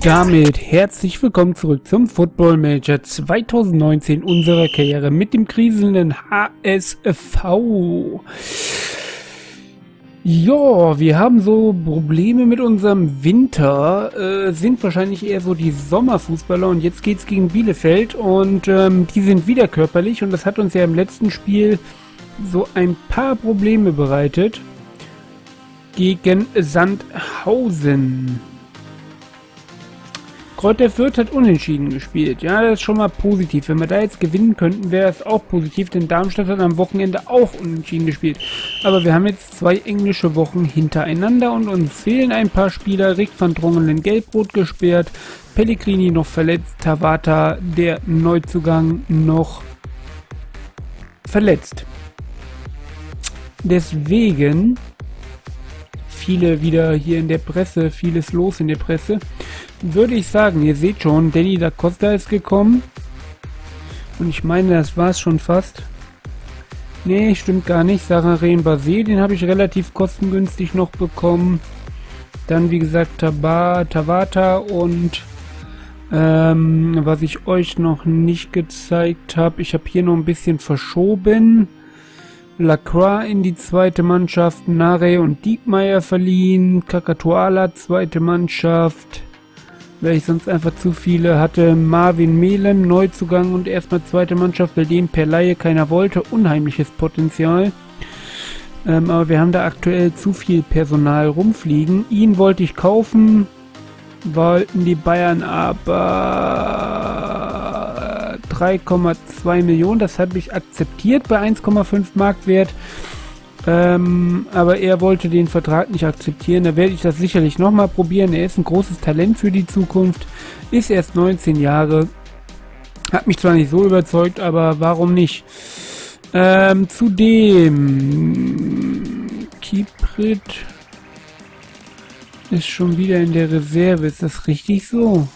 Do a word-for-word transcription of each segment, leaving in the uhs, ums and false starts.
damit herzlich willkommen zurück zum Football Manager zwanzig neunzehn unserer Karriere mit dem kriselnden H S V. Ja, wir haben so Probleme mit unserem Winter, äh, sind wahrscheinlich eher so die Sommerfußballer und jetzt geht's gegen Bielefeld und ähm, die sind wieder körperlich und das hat uns ja im letzten Spiel so ein paar Probleme bereitet gegen Sandhausen. Kräuter Fürth hat unentschieden gespielt. Ja, das ist schon mal positiv. Wenn wir da jetzt gewinnen könnten, wäre es auch positiv, denn Darmstadt hat am Wochenende auch unentschieden gespielt. Aber wir haben jetzt zwei englische Wochen hintereinander und uns fehlen ein paar Spieler. Rick van Drongelen gelb-rot gesperrt, Pellegrini noch verletzt, Tabata, der Neuzugang, noch verletzt. Deswegen viele wieder hier in der Presse, vieles los in der Presse. Würde ich sagen, ihr seht schon, Danny da Costa ist gekommen. Und ich meine, das war es schon fast. Nee, stimmt gar nicht. Sarah Basé, den habe ich relativ kostengünstig noch bekommen. Dann, wie gesagt, Taba, Tabata und ähm, was ich euch noch nicht gezeigt habe, ich habe hier noch ein bisschen verschoben. Lacroix in die zweite Mannschaft, Nare und Diekmeyer verliehen, Kakatuala zweite Mannschaft, weil ich sonst einfach zu viele hatte, Marvin Melem, Neuzugang und erstmal zweite Mannschaft, weil den per Laie keiner wollte, unheimliches Potenzial. Ähm, aber wir haben da aktuell zu viel Personal rumfliegen. Ihn wollte ich kaufen, wollten die Bayern aber drei Komma zwei Millionen, das habe ich akzeptiert bei eins Komma fünf Marktwert. Ähm, aber er wollte den Vertrag nicht akzeptieren. Da werde ich das sicherlich nochmal probieren. Er ist ein großes Talent für die Zukunft. Ist erst neunzehn Jahre. Hat mich zwar nicht so überzeugt, aber warum nicht? Ähm, zudem Kiprit ist schon wieder in der Reserve. Ist das richtig so?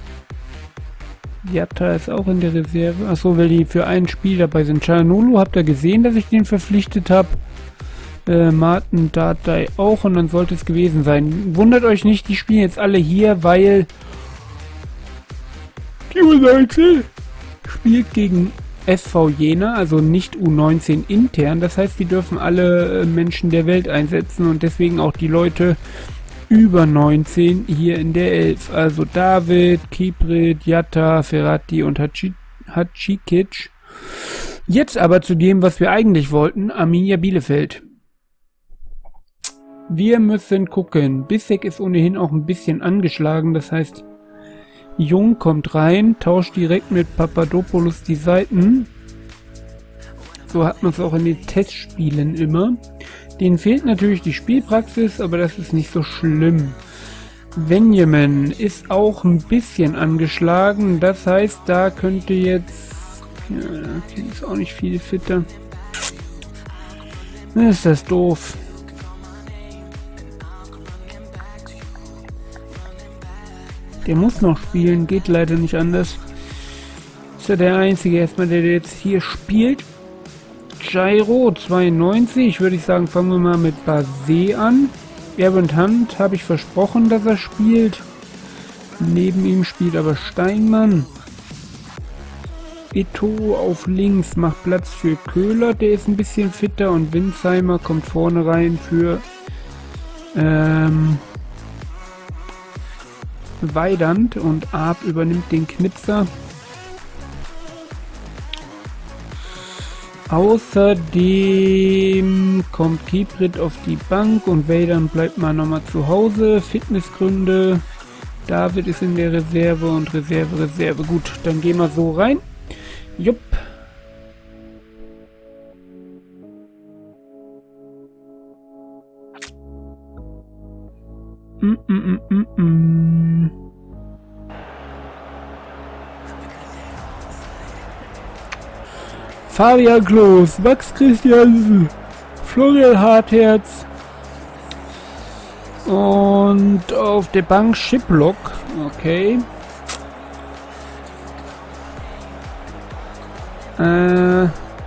Jatta ist auch in der Reserve. Achso, weil die für ein Spiel dabei sind. Chanulu, habt ihr gesehen, dass ich den verpflichtet habe? Äh, Martin Dardai auch und dann sollte es gewesen sein. Wundert euch nicht, die spielen jetzt alle hier, weil die U neunzehn spielt gegen S V Jena, also nicht U neunzehn intern. Das heißt, die dürfen alle äh, Menschen der Welt einsetzen und deswegen auch die Leute über neunzehn hier in der elf. Also David, Kiprit, Jatta, Ferrati und Haci Hacikic. Jetzt aber zu dem, was wir eigentlich wollten, Arminia Bielefeld. Wir müssen gucken. Bissek ist ohnehin auch ein bisschen angeschlagen, das heißt, Jung kommt rein, tauscht direkt mit Papadopoulos die Seiten. So hat man es auch in den Testspielen immer. Denen fehlt natürlich die Spielpraxis, aber das ist nicht so schlimm. Benjamin ist auch ein bisschen angeschlagen, das heißt, da könnte jetzt... Ja, okay, ist auch nicht viel fitter. Ist das doof. Der muss noch spielen, geht leider nicht anders. Ist ja der einzige erstmal, der jetzt hier spielt. Jairo zweiundneunzig, würde ich sagen, fangen wir mal mit Basé an. Erwin Hunt habe ich versprochen, dass er spielt. Neben ihm spielt aber Steinmann. Ito auf links macht Platz für Köhler, der ist ein bisschen fitter und Winsheimer kommt vorne rein für ähm, Weidand und Arp übernimmt den Knipser. Außerdem kommt Kiprit auf die Bank und Weidand bleibt mal nochmal zu Hause. Fitnessgründe. David ist in der Reserve und Reserve, Reserve. Gut, dann gehen wir so rein. Jupp. Mm, mm, mm, mm. Fabian Klos, Max Christiansen, Florian Hartherz und auf der Bank Shiplock. Okay. Äh.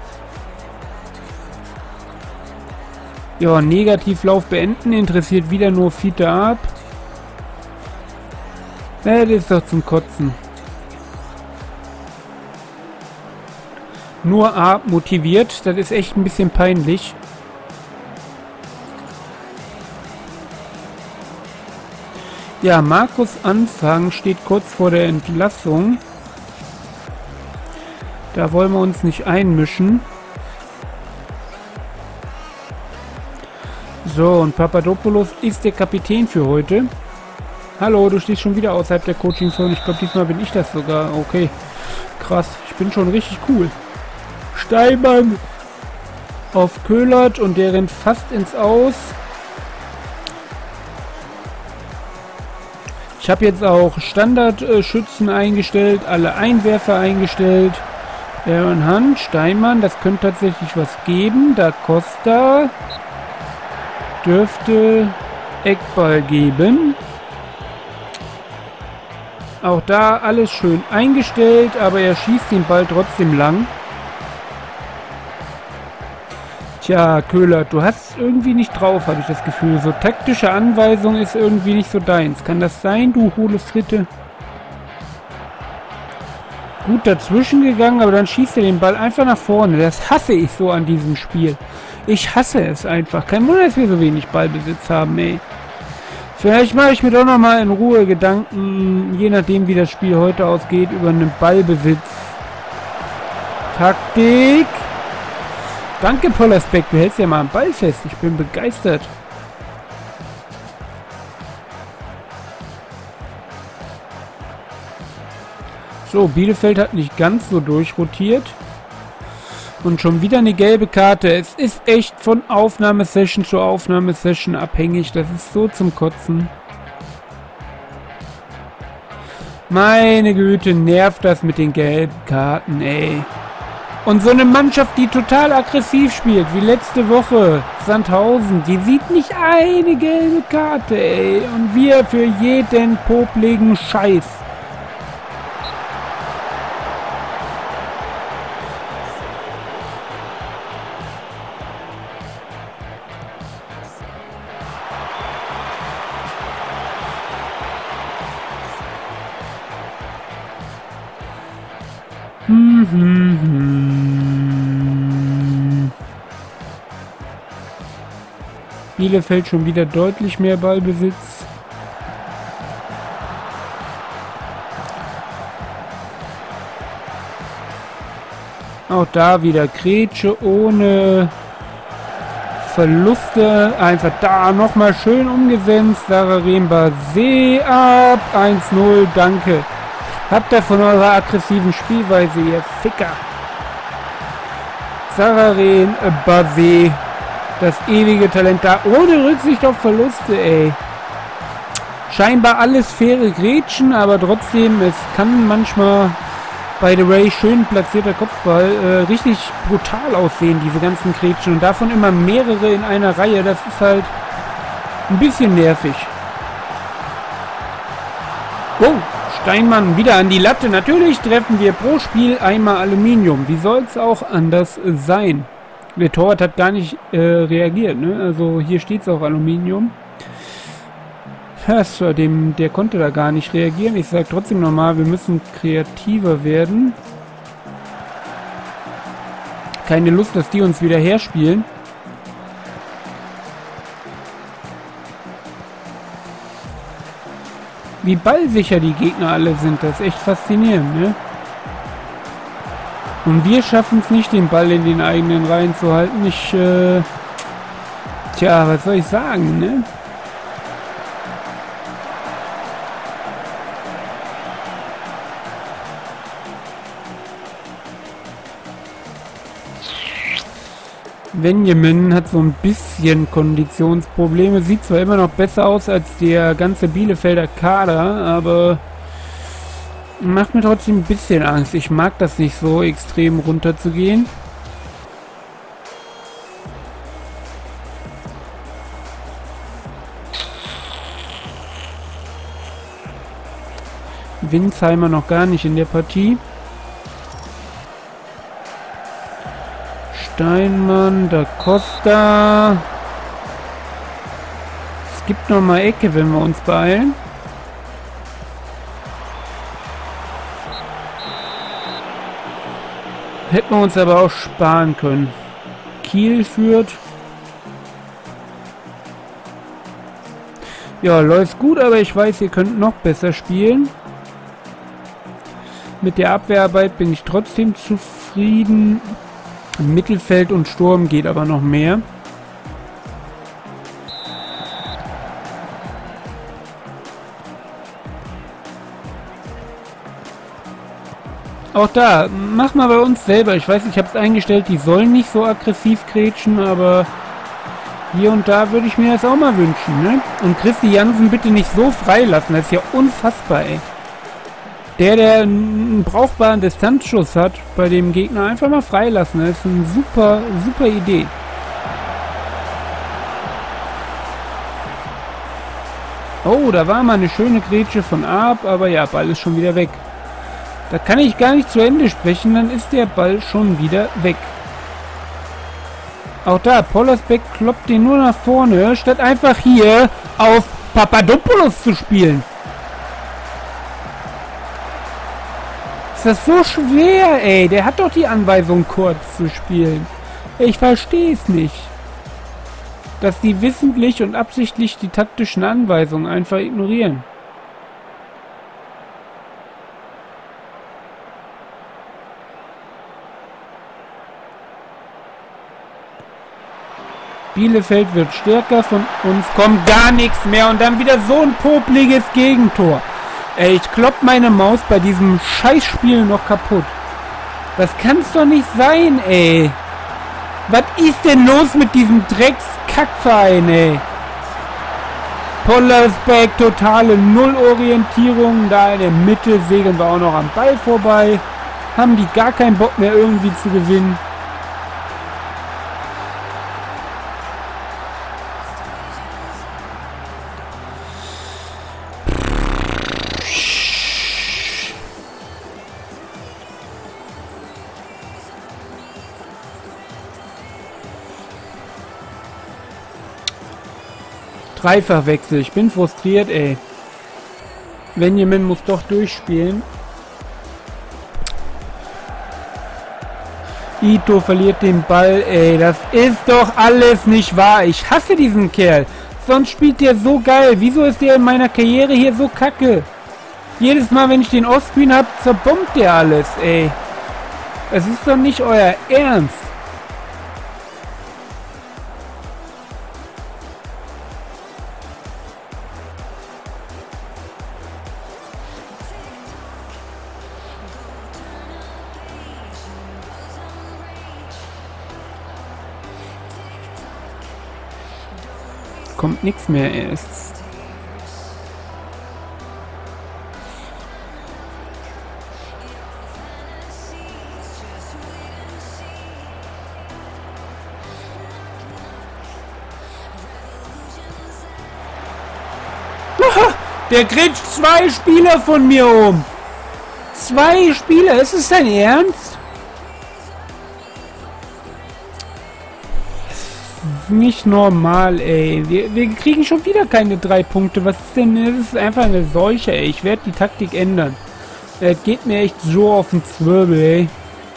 Ja, Negativlauf beenden, interessiert wieder nur Fiete ab. Ja, das ist doch zum Kotzen. Nur A motiviert, das ist echt ein bisschen peinlich. Ja, Markus Anfang steht kurz vor der Entlassung. Da wollen wir uns nicht einmischen. So, und Papadopoulos ist der Kapitän für heute. Hallo, du stehst schon wieder außerhalb der Coaching-Zone. Ich glaube, diesmal bin ich das sogar. Okay, krass. Ich bin schon richtig cool. Steinmann auf Köhlert und der rennt fast ins Aus. Ich habe jetzt auch Standardschützen eingestellt, alle Einwerfer eingestellt. Aaron Hunt, Steinmann, das könnte tatsächlich was geben. Da Costa dürfte Eckball geben. Auch da alles schön eingestellt, aber er schießt den Ball trotzdem lang. Tja, Köhler, du hast irgendwie nicht drauf, habe ich das Gefühl. So taktische Anweisung ist irgendwie nicht so deins. Kann das sein, du hohle Fritte? Gut dazwischen gegangen, aber dann schießt er den Ball einfach nach vorne. Das hasse ich so an diesem Spiel. Ich hasse es einfach. Kein Wunder, dass wir so wenig Ballbesitz haben, ey. Vielleicht mache ich mir doch nochmal in Ruhe Gedanken, je nachdem wie das Spiel heute ausgeht, über einen Ballbesitz. Taktik. Danke, Pollersbeck, du hältst ja mal am Ball fest. Ich bin begeistert. So, Bielefeld hat nicht ganz so durchrotiert. Und schon wieder eine gelbe Karte. Es ist echt von Aufnahmesession zu Aufnahmesession abhängig. Das ist so zum Kotzen. Meine Güte, nervt das mit den gelben Karten, ey. Und so eine Mannschaft, die total aggressiv spielt, wie letzte Woche, Sandhausen, die sieht nicht eine gelbe Karte, ey. Und wir für jeden popligen Scheiß. Hm, hm, hm. Bielefeld schon wieder deutlich mehr Ballbesitz. Auch da wieder Grätsche ohne Verluste. Einfach da nochmal schön umgesetzt. Sarah Remba See ab. eins null, danke. Habt ihr von eurer aggressiven Spielweise, ihr Ficker. Sararen Basé, das ewige Talent da, ohne Rücksicht auf Verluste, ey. Scheinbar alles faire Grätschen, aber trotzdem, es kann manchmal, by the way, schön platzierter Kopfball, äh, richtig brutal aussehen, diese ganzen Grätschen. Und davon immer mehrere in einer Reihe, das ist halt ein bisschen nervig. Oh! Steinmann wieder an die Latte. Natürlich treffen wir pro Spiel einmal Aluminium. Wie soll es auch anders sein? Der Torwart hat gar nicht äh, reagiert. Ne? Also hier steht es auch Aluminium. Das, dem, der konnte da gar nicht reagieren. Ich sage trotzdem nochmal, wir müssen kreativer werden. Keine Lust, dass die uns wieder herspielen. Wie ballsicher die Gegner alle sind, das ist echt faszinierend, ne? Und wir schaffen es nicht, den Ball in den eigenen Reihen zu halten. Ich, äh... Tja, was soll ich sagen, ne? Benjamin hat so ein bisschen Konditionsprobleme. Sieht zwar immer noch besser aus als der ganze Bielefelder Kader, aber macht mir trotzdem ein bisschen Angst. Ich mag das nicht so extrem runterzugehen. Winsheimer noch gar nicht in der Partie. Steinmann, da Costa. Es gibt noch mal Ecke, wenn wir uns beeilen. Hätten wir uns aber auch sparen können. Kiel führt. Ja, läuft gut, aber ich weiß, ihr könnt noch besser spielen. Mit der Abwehrarbeit bin ich trotzdem zufrieden. Mittelfeld und Sturm geht aber noch mehr. Auch da, mach mal bei uns selber. Ich weiß, ich habe es eingestellt, die sollen nicht so aggressiv grätschen, aber hier und da würde ich mir das auch mal wünschen, ne? Und Christi Jansen bitte nicht so freilassen, das ist ja unfassbar, ey. Der, der einen brauchbaren Distanzschuss hat, bei dem Gegner einfach mal freilassen, das ist eine super, super Idee. Oh, da war mal eine schöne Grätsche von Arp, aber ja, Ball ist schon wieder weg. Da kann ich gar nicht zu Ende sprechen, dann ist der Ball schon wieder weg. Auch da, Pollersbeck kloppt den nur nach vorne, statt einfach hier auf Papadopoulos zu spielen. Ist das so schwer, ey? Der hat doch die Anweisung, kurz zu spielen. Ich verstehe es nicht. Dass die wissentlich und absichtlich die taktischen Anweisungen einfach ignorieren. Bielefeld wird stärker, von uns kommt gar nichts mehr und dann wieder so ein popliges Gegentor. Ey, ich klopp meine Maus bei diesem Scheißspiel noch kaputt. Das kann's doch nicht sein, ey. Was ist denn los mit diesem Dreckskackverein, ey? Pollersbeck, totale Nullorientierung. Da in der Mitte segeln wir auch noch am Ball vorbei. Haben die gar keinen Bock mehr irgendwie zu gewinnen. Dreifachwechsel. Ich bin frustriert, ey. Benjamin muss doch durchspielen. Ito verliert den Ball, ey. Das ist doch alles nicht wahr. Ich hasse diesen Kerl. Sonst spielt der so geil. Wieso ist der in meiner Karriere hier so kacke? Jedes Mal, wenn ich den Offscreen hab, zerbombt der alles, ey. Es ist doch nicht euer Ernst. Kommt nichts mehr erst. Der grätscht zwei Spieler von mir um. Zwei Spieler, ist es dein Ernst? Nicht normal, ey. Wir, wir kriegen schon wieder keine drei Punkte. Was ist denn? Das ist einfach eine Seuche, ey. Ich werde die Taktik ändern. Es geht mir echt so auf den Zwirbel, ey.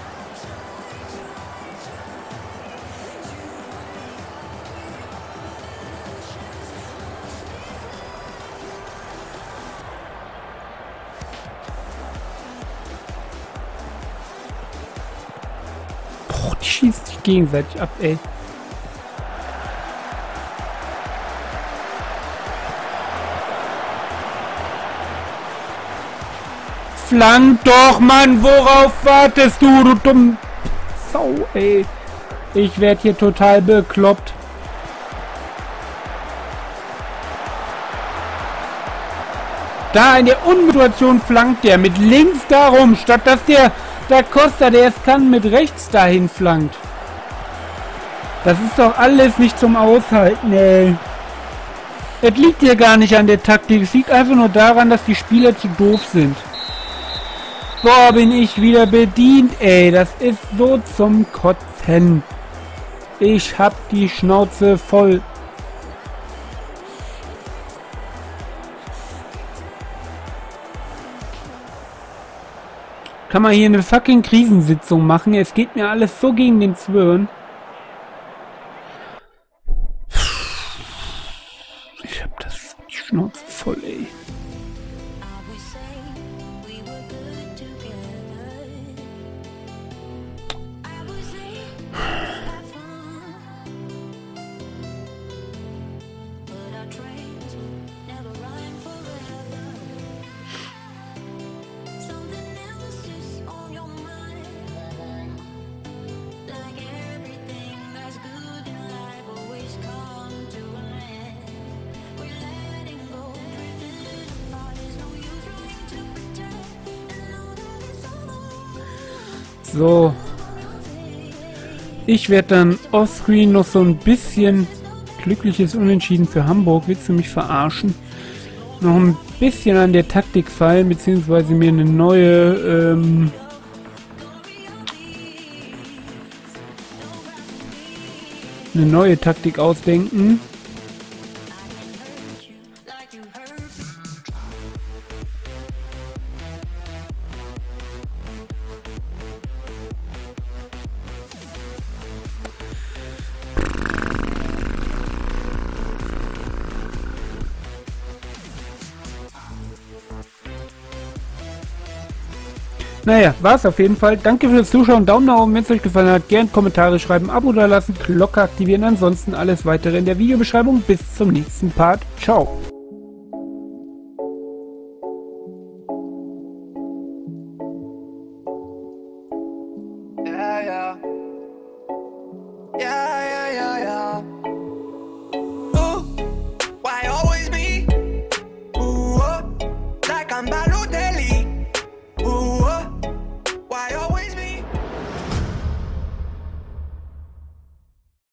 Boah, die schießt sich gegenseitig ab, ey. Flank doch, Mann! Worauf wartest du, du dumm Sau, ey? Ich werde hier total bekloppt. Da in der Unsituation flankt der mit links darum, statt dass der Da Costa, der es kann, mit rechts dahin flankt. Das ist doch alles nicht zum Aushalten, ey. Es liegt hier gar nicht an der Taktik, es liegt einfach nur daran, dass die Spieler zu doof sind. Boah, bin ich wieder bedient, ey. Das ist so zum Kotzen. Ich hab die Schnauze voll. Kann man hier eine fucking Krisensitzung machen? Es geht mir alles so gegen den Zwirn. Ich hab das die Schnauze voll, ey. So. Ich werde dann offscreen noch so ein bisschen glückliches Unentschieden für Hamburg. Willst du mich verarschen? Noch ein bisschen an der Taktik feilen, beziehungsweise mir eine neue, ähm, eine neue Taktik ausdenken. Naja, war's auf jeden Fall. Danke fürs Zuschauen. Daumen nach oben, wenn es euch gefallen hat. Gerne Kommentare schreiben, Abo da lassen, Glocke aktivieren. Ansonsten alles weitere in der Videobeschreibung. Bis zum nächsten Part. Ciao. Yeah, yeah. Yeah.